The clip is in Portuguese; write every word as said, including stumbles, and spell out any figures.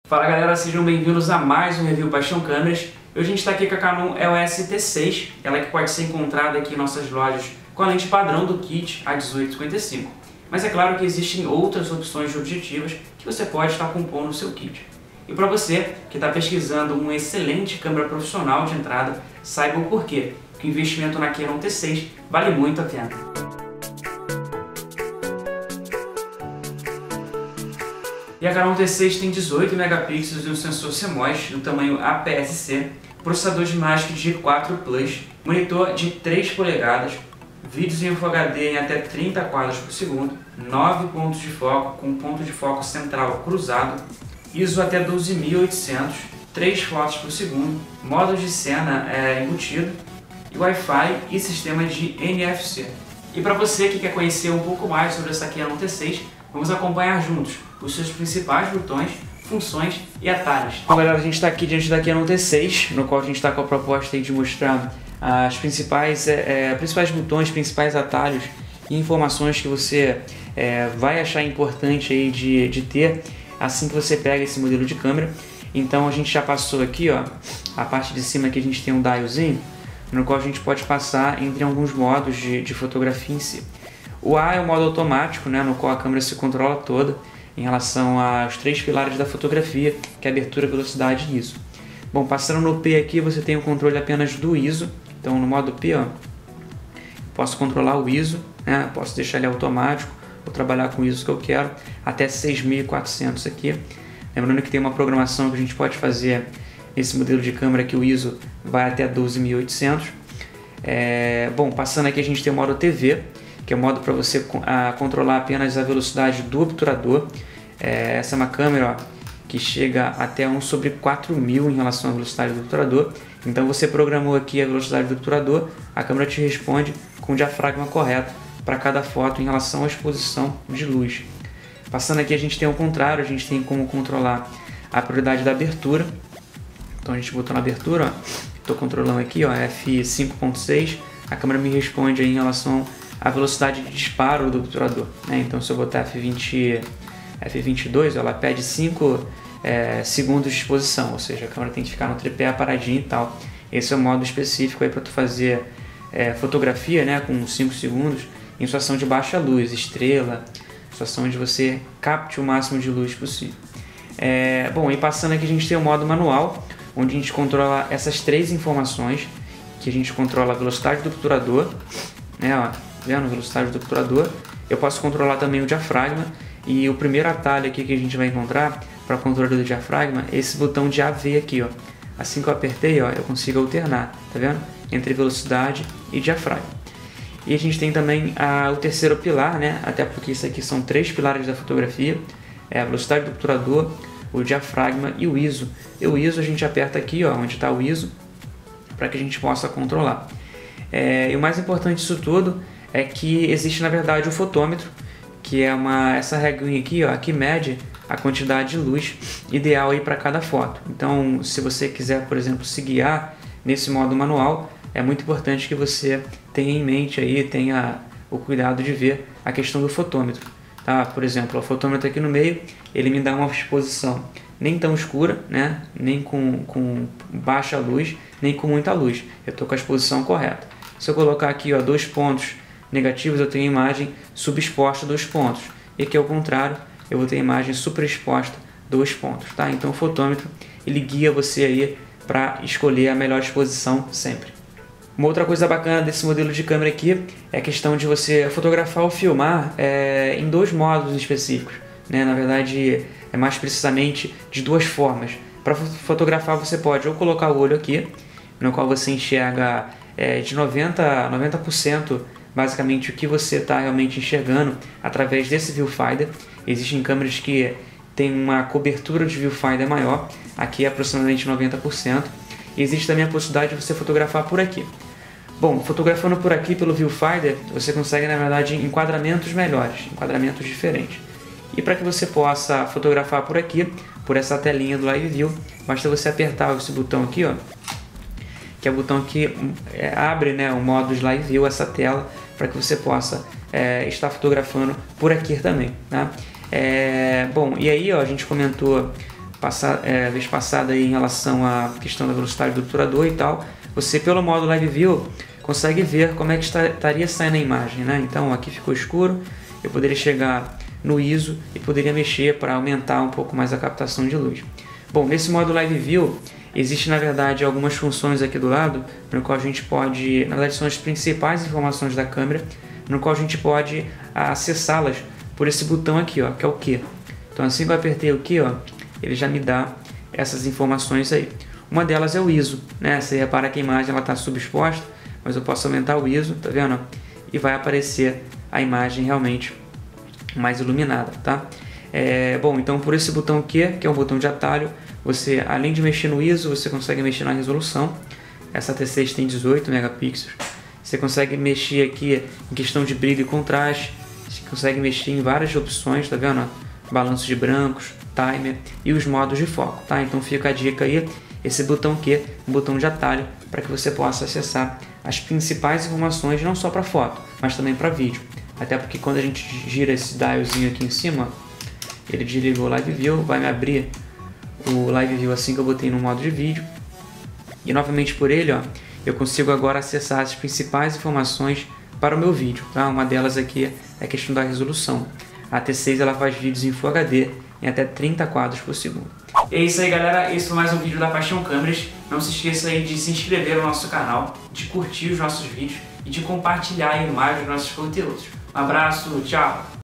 Fala galera, sejam bem-vindos a mais um review Paixão Câmeras. Hoje a gente está aqui com a Canon E O S T seis, ela que pode ser encontrada aqui em nossas lojas com a lente padrão do kit A dezoito cinquenta e cinco. Mas é claro que existem outras opções de objetivos que você pode estar compondo no seu kit. E para você que está pesquisando uma excelente câmera profissional de entrada, saiba o porquê que o investimento na Canon T seis vale muito a pena. E a Canon T seis tem dezoito megapixels e um sensor C M O S do tamanho A P S C, processador de Magic G quatro Plus, monitor de três polegadas, vídeos em Full H D em até trinta quadros por segundo, nove pontos de foco com ponto de foco central cruzado, I S O até doze mil e oitocentos, três fotos por segundo, modo de cena é, embutido, e Wi-Fi e sistema de N F C. E para você que quer conhecer um pouco mais sobre essa Canon T seis, vamos acompanhar juntos os seus principais botões, funções e atalhos. Bom galera, a gente está aqui diante da Canon T seis, no qual a gente está com a proposta aí de mostrar as principais, é, principais botões, principais atalhos e informações que você é, vai achar importante aí de, de ter assim que você pega esse modelo de câmera. Então a gente já passou aqui, ó, a parte de cima aqui a gente tem um dialzinho, no qual a gente pode passar entre alguns modos de, de fotografia em si. O A é o modo automático, né, no qual a câmera se controla toda em relação aos três pilares da fotografia, que é abertura, velocidade e I S O. Bom, passando no P aqui você tem o controle apenas do I S O. Então no modo P, ó, posso controlar o I S O, né, posso deixar ele automático, vou trabalhar com o I S O que eu quero, até seis mil e quatrocentos aqui. Lembrando que tem uma programação que a gente pode fazer nesse modelo de câmera que o I S O vai até doze mil e oitocentos. É, bom, passando aqui a gente tem o modo T V, que é o modo para você a, controlar apenas a velocidade do obturador. É, essa é uma câmera, ó, que chega até um sobre quatro mil em relação à velocidade do obturador. Então você programou aqui a velocidade do obturador, a câmera te responde com o diafragma correto para cada foto em relação à exposição de luz. Passando aqui a gente tem o contrário, a gente tem como controlar a prioridade da abertura. Então a gente botou na abertura, estou controlando aqui, ó, F cinco ponto seis, a câmera me responde aí em relação à velocidade de disparo do obturador, né? Então se eu botar F vinte, F vinte e dois, ela pede cinco é, segundos de exposição, ou seja, a câmera tem que ficar no tripé paradinho e tal. Esse é o modo específico aí para tu fazer é, fotografia, né, com cinco segundos em situação de baixa luz, estrela, situação onde você capte o máximo de luz possível. É, bom, e passando aqui a gente tem o modo manual, onde a gente controla essas três informações, que a gente controla a velocidade do obturador, né, ó, vendo a velocidade do obturador. Eu posso controlar também o diafragma, e o primeiro atalho aqui que a gente vai encontrar para o controle do diafragma é esse botão de A V aqui, ó. Assim que eu apertei, ó, eu consigo alternar, tá vendo? Entre velocidade e diafragma. E a gente tem também a, o terceiro pilar, né? Até porque isso aqui são três pilares da fotografia, é a velocidade do obturador, o diafragma e o I S O. E o I S O a gente aperta aqui, ó, onde está o I S O, para que a gente possa controlar. É, e o mais importante disso tudo é que existe na verdade o fotômetro, que é uma, essa reguinha aqui, ó, que mede a quantidade de luz ideal aí para cada foto. Então, se você quiser, por exemplo, se guiar nesse modo manual, é muito importante que você tenha em mente aí, tenha o cuidado de ver a questão do fotômetro, tá? Por exemplo, o fotômetro aqui no meio, ele me dá uma exposição nem tão escura, né? Nem com, com baixa luz, nem com muita luz. Eu estou com a exposição correta. Se eu colocar aqui, ó, dois pontos negativos, eu tenho a imagem subexposta dois pontos. E aqui ao contrário, eu vou ter a imagem superexposta dois pontos, tá? Então o fotômetro, ele guia você aí para escolher a melhor exposição sempre. Uma outra coisa bacana desse modelo de câmera aqui é a questão de você fotografar ou filmar é, em dois modos específicos, né? Na verdade, é mais precisamente de duas formas. Para fotografar você pode ou colocar o olho aqui, no qual você enxerga é, de noventa por cento basicamente o que você está realmente enxergando através desse viewfinder. Existem câmeras que têm uma cobertura de viewfinder maior, aqui é aproximadamente noventa por cento. E existe também a possibilidade de você fotografar por aqui. Bom, fotografando por aqui pelo viewfinder, você consegue na verdade enquadramentos melhores, enquadramentos diferentes. E para que você possa fotografar por aqui, por essa telinha do Live View, basta você apertar esse botão aqui, ó, que é o botão que é, abre, né, o modo de Live View, essa tela, para que você possa é, estar fotografando por aqui também, tá? É, bom, e aí ó, a gente comentou passar, é, vez passada aí em relação à questão da velocidade do obturador e tal, você pelo modo Live View consegue ver como é que está, estaria saindo a imagem, né? Então aqui ficou escuro, eu poderia chegar no I S O e poderia mexer para aumentar um pouco mais a captação de luz. Bom, nesse modo Live View existe na verdade algumas funções aqui do lado, no qual a gente pode, na verdade são as principais informações da câmera, no qual a gente pode acessá-las por esse botão aqui, ó, que é o Q. Então assim que eu apertei o Q, ó, ele já me dá essas informações aí. Uma delas é o I S O, né? Você repara que a imagem está subexposta, mas eu posso aumentar o I S O, tá vendo? E vai aparecer a imagem realmente mais iluminada, tá? É, bom, então por esse botão Q, que é um botão de atalho, você além de mexer no I S O, você consegue mexer na resolução. Essa T seis tem dezoito megapixels. Você consegue mexer aqui em questão de brilho e contraste. Você consegue mexer em várias opções, tá vendo? Balanço de brancos, timer e os modos de foco, tá? Então fica a dica aí, esse botão Q, um botão de atalho, para que você possa acessar as principais informações, não só para foto, mas também para vídeo. Até porque quando a gente gira esse dialzinho aqui em cima, ele desligou o Live View, vai me abrir o Live View assim que eu botei no modo de vídeo. E novamente por ele, ó, eu consigo agora acessar as principais informações para o meu vídeo, tá? Uma delas aqui é a questão da resolução. A T seis ela faz vídeos em Full H D em até trinta quadros por segundo. E é isso aí, galera, esse foi mais um vídeo da Paixão Câmeras. Não se esqueça aí de se inscrever no nosso canal, de curtir os nossos vídeos e de compartilhar aí mais os nossos conteúdos. Um abraço, tchau!